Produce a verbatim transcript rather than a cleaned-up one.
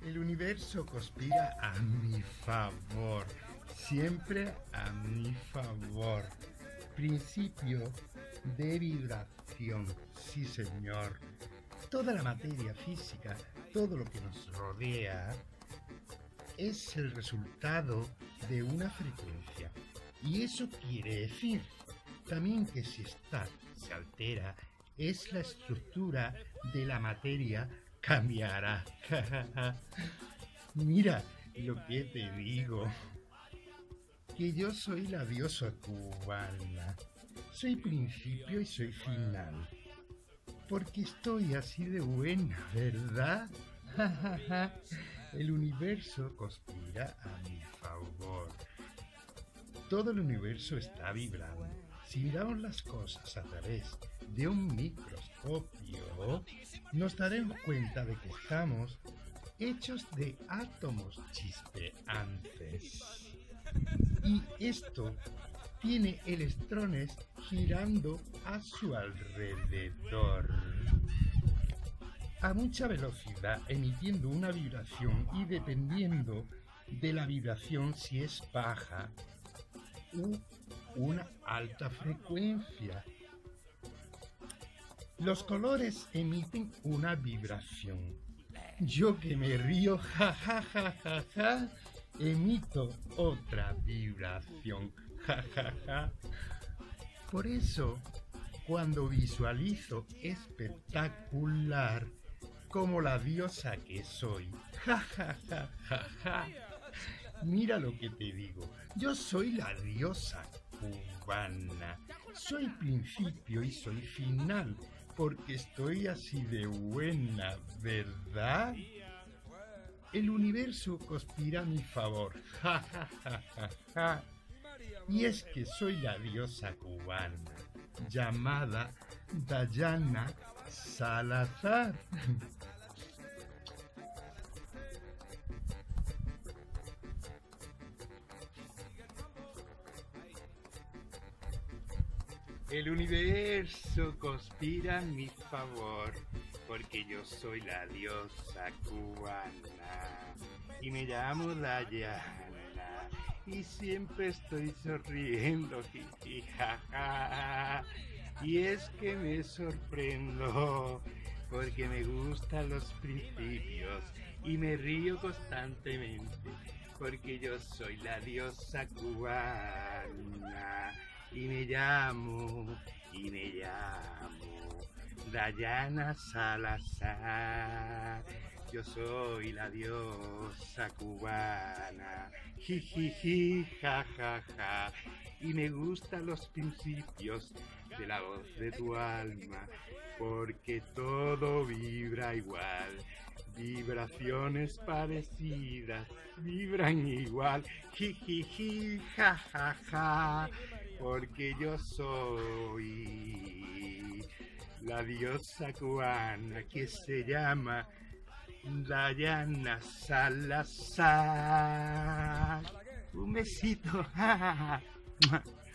El universo conspira a mi favor, siempre a mi favor. Principio de vibración, sí señor. Toda la materia física, todo lo que nos rodea, es el resultado de una frecuencia. Y eso quiere decir también que si esta se altera, es la estructura de la materia cambiará. Mira lo que te digo, que yo soy la diosa cubana, soy principio y soy final, porque estoy así de buena, ¿verdad? El universo conspira a mi favor. Todo el universo está vibrando. Si miramos las cosas a través de un microscopio, nos daremos cuenta de que estamos hechos de átomos chispeantes. Y esto tiene electrones girando a su alrededor a mucha velocidad, emitiendo una vibración, y dependiendo de la vibración, si es baja u una alta frecuencia, los colores emiten una vibración. Yo que me río, ja ja ja ja ja, emito otra vibración, ja ja ja. Por eso, cuando visualizo espectacular, como la diosa que soy, ja ja ja ja ja, mira lo que te digo, yo soy la diosa cubana, soy principio y soy final, porque estoy así de buena, ¿verdad? El universo conspira a mi favor, ja ja ja ja ja, y es que soy la diosa cubana, llamada Dayana Salazar. El universo conspira a mi favor, porque yo soy la diosa cubana y me llamo Dayana y siempre estoy sonriendo, jiji, jaja. Y es que me sorprendo porque me gustan los principios y me río constantemente porque yo soy la diosa cubana. Y me llamo, y me llamo Dayana Salazar. Yo soy la diosa cubana, jijiji, jajaja, ja, ja. Y me gustan los principios de la voz de tu alma, porque todo vibra igual. Vibraciones parecidas vibran igual, jijiji, jajaja, ja, ja. Porque yo soy la diosa cubana que se llama Dayana Salazar. Un besito.